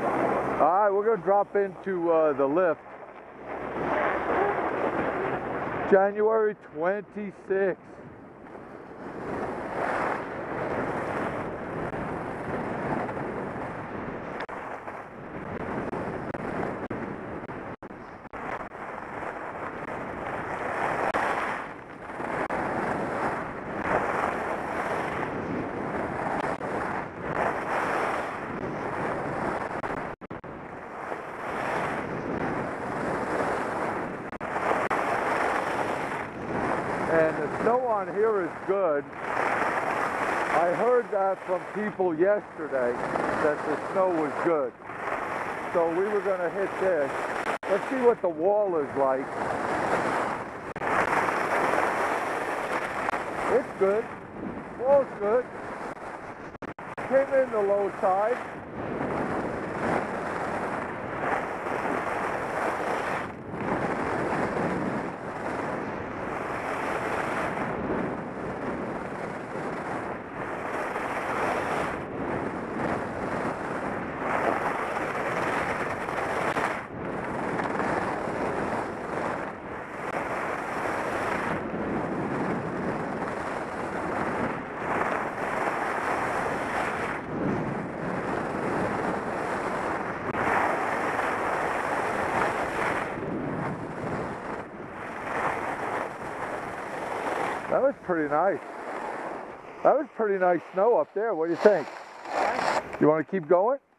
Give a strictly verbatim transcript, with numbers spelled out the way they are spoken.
All right, we're going to drop into uh, the lift. January twenty-sixth. And the snow on here is good. I heard that from people yesterday that the snow was good. So we were going to hit this. Let's see what the wall is like. It's good. Wall's good. Came in the low side. That was pretty nice. That was pretty nice snow up there. What do you think? You want to keep going?